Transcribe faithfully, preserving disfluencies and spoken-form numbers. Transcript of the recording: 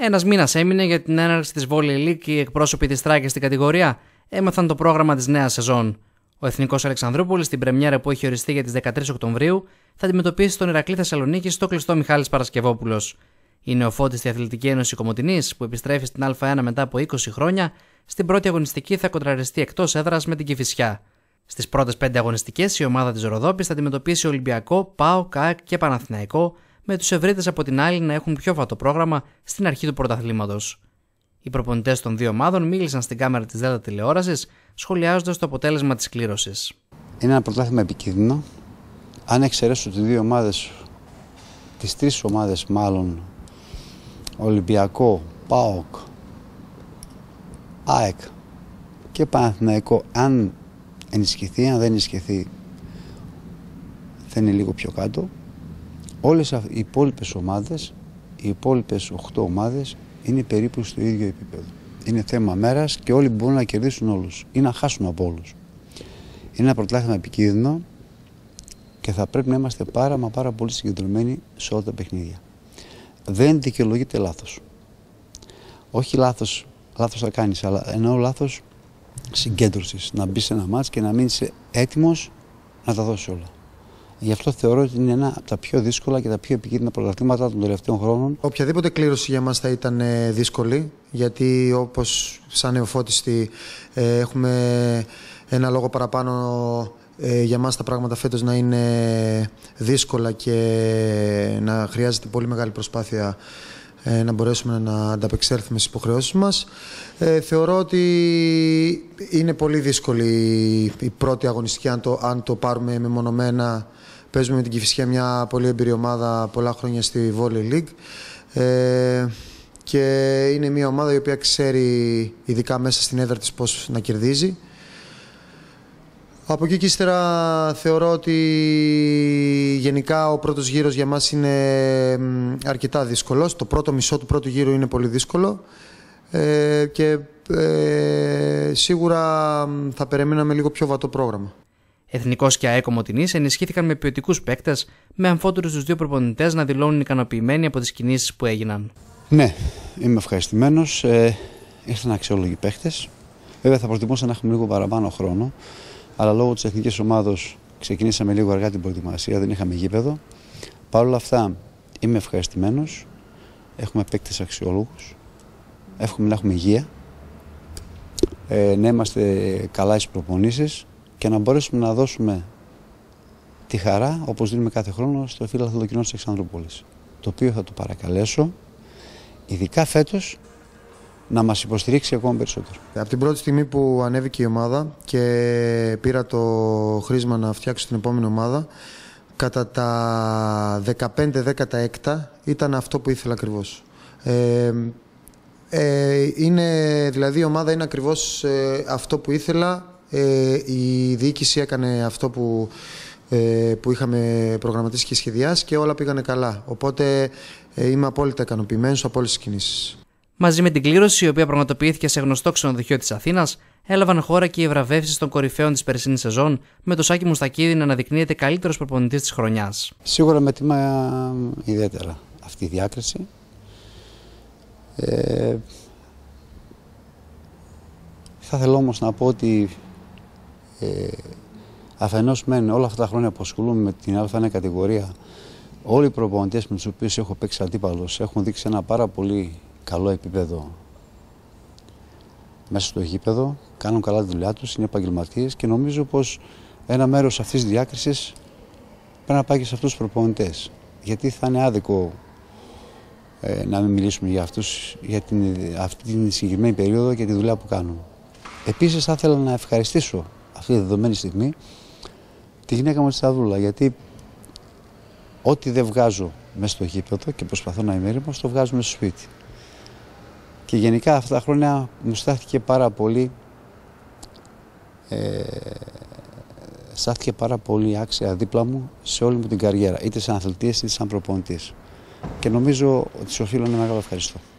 Ένας μήνας έμεινε για την έναρξη της Volley League και οι εκπρόσωποι της Τράκης στην κατηγορία έμαθαν το πρόγραμμα της νέας σεζόν. Ο Εθνικός Αλεξανδρούπολης, στην πρεμιέρα που έχει οριστεί για τις δεκατρείς Οκτωβρίου, θα αντιμετωπίσει τον Ηρακλή Θεσσαλονίκης στο κλειστό Μιχάλης Παρασκευόπουλος. Η Νεοφώτιστη Αθλητική Ένωση Κομοτηνής, που επιστρέφει στην Α1 μετά από είκοσι χρόνια, στην πρώτη αγωνιστική θα κοντραριστεί εκτός έδρας με την Κηφισιά. Στις πρώτες πέντε αγωνιστικές, η ομάδα της Ροδόπης θα αντιμετωπίσει Ολυμπιακό, ΠΑΟΚ, ΑΕΚ και Παναθηναϊκό, με τους ευρύτες από την άλλη να έχουν πιο φατό πρόγραμμα στην αρχή του πρωταθλήματος. Οι προπονητές των δύο ομάδων μίλησαν στην κάμερα της ΔΕΛΤΑ τηλεόρασης, σχολιάζοντας το αποτέλεσμα της κλήρωσης. Είναι ένα πρωτάθλημα επικίνδυνο. Αν εξαιρέσω τις δύο ομάδες, τις τρεις ομάδες μάλλον, Ολυμπιακό, ΠΑΟΚ, ΑΕΚ και Παναθηναϊκό, αν ενισχυθεί, αν δεν ενισχυθεί, θα είναι λίγο πιο κάτω. Όλες οι υπόλοιπες ομάδες, οι υπόλοιπες οκτώ ομάδες είναι περίπου στο ίδιο επίπεδο. Είναι θέμα μέρας και όλοι μπορούν να κερδίσουν όλους ή να χάσουν από όλους. Είναι ένα πρωτάθλημα επικίνδυνο και θα πρέπει να είμαστε πάρα μα πάρα πολύ συγκεντρωμένοι σε όλα τα παιχνίδια. Δεν δικαιολογείται λάθος. Όχι λάθος, λάθος θα κάνεις, αλλά εννοώ λάθος συγκέντρωσης. Να μπει σε ένα μάτς και να μείνεις έτοιμος να τα δώσεις όλα. Γι' αυτό θεωρώ ότι είναι ένα από τα πιο δύσκολα και τα πιο επικίνδυνα πρωταθλήματα των τελευταίων χρόνων. Οποιαδήποτε κλήρωση για μας θα ήταν δύσκολη, γιατί όπως σαν Νεοφώτιστη ε, έχουμε ένα λόγο παραπάνω ε, για μας τα πράγματα φέτος να είναι δύσκολα και να χρειάζεται πολύ μεγάλη προσπάθεια ε, να μπορέσουμε να ανταπεξέλθουμε στις υποχρεώσεις μας. Ε, θεωρώ ότι είναι πολύ δύσκολη η πρώτη αγωνιστική αν το, αν το πάρουμε μεμονωμένα. Παίζουμε με την Κηφισιά, μια πολύ εμπειρή ομάδα πολλά χρόνια στη Volley League ε, και είναι μια ομάδα η οποία ξέρει ειδικά μέσα στην έδρα της πώς να κερδίζει. Από εκεί και ύστερα θεωρώ ότι γενικά ο πρώτος γύρος για μας είναι αρκετά δύσκολος. Το πρώτο μισό του πρώτου γύρου είναι πολύ δύσκολο ε, και ε, σίγουρα θα περιμέναμε λίγο πιο βατό πρόγραμμα. Εθνικός και ΑΕΚ Κομοτηνής ενισχύθηκαν με ποιοτικούς παίκτες, με αμφότερους τους δύο προπονητές να δηλώνουν ικανοποιημένοι από τις κινήσεις που έγιναν. Ναι, είμαι ευχαριστημένος. Ε, ήρθαν αξιόλογοι παίκτες. Βέβαια θα προτιμούσα να έχουμε λίγο παραπάνω χρόνο, αλλά λόγω της εθνικής ομάδος ξεκινήσαμε λίγο αργά την προετοιμασία, δεν είχαμε γήπεδο. Παρ' όλα αυτά είμαι ευχαριστημένος. Έχουμε παίκτες αξιόλογους. Εύχομαι να έχουμε υγεία, ε, να είμαστε καλά στις προπονήσεις και να μπορέσουμε να δώσουμε τη χαρά, όπως δίνουμε κάθε χρόνο, στο φίλαθλο κοινό της Αλεξανδρούπολης. Το οποίο θα το παρακαλέσω, ειδικά φέτος, να μας υποστηρίξει ακόμα περισσότερο. Από την πρώτη στιγμή που ανέβηκε η ομάδα και πήρα το χρήσμα να φτιάξω την επόμενη ομάδα, κατά τα δεκαπέντε δεκαέξι ήταν αυτό που ήθελα ακριβώς. Ε, ε, είναι, δηλαδή η ομάδα είναι ακριβώς ε, αυτό που ήθελα. Ε, η διοίκηση έκανε αυτό που, ε, που είχαμε προγραμματίσει και σχεδιάσει και όλα πήγανε καλά. Οπότε ε, είμαι απόλυτα ικανοποιημένος από όλες τις κινήσεις. Μαζί με την κλήρωση, η οποία πραγματοποιήθηκε σε γνωστό ξενοδοχείο της Αθήνας, έλαβαν χώρα και οι βραβεύσεις των κορυφαίων της περσινής σεζόν, με το Σάκη Μουστακίδη να αναδεικνύεται καλύτερος προπονητής της χρονιάς. Σίγουρα με τιμά ιδιαίτερα αυτή η διάκριση. Ε, θα θέλω όμως να πω ότι Ε, αφενός μεν όλα αυτά τα χρόνια που ασχολούμαι με την Α1 κατηγορία, όλοι οι προπονητές με τους οποίους έχω παίξει αντίπαλος έχουν δείξει ένα πάρα πολύ καλό επίπεδο μέσα στο γήπεδο, κάνουν καλά τη δουλειά τους, είναι επαγγελματίες και νομίζω πως ένα μέρος αυτής της διάκρισης πρέπει να πάει και σε αυτούς τους προπονητές. Γιατί θα είναι άδικο ε, να μην μιλήσουμε για αυτούς για την, αυτή την συγκεκριμένη περίοδο και τη δουλειά που κάνουν. Επίσης θα ήθελα να ευχαριστήσω αυτή τη δεδομένη στιγμή τη γυναίκα μου τη Σταδούλα, γιατί ό,τι δεν βγάζω μέσα στο γήπεδο και προσπαθώ να είμαι έρημος, το βγάζω μέσα στο σπίτι. Και γενικά αυτά τα χρόνια μου στάθηκε πάρα πολύ ε, στάθηκε πάρα πολύ άξια δίπλα μου σε όλη μου την καριέρα, είτε σαν αθλητής είτε σαν προπονητής. Και νομίζω ότι σου οφείλω ένα μεγάλο ευχαριστώ.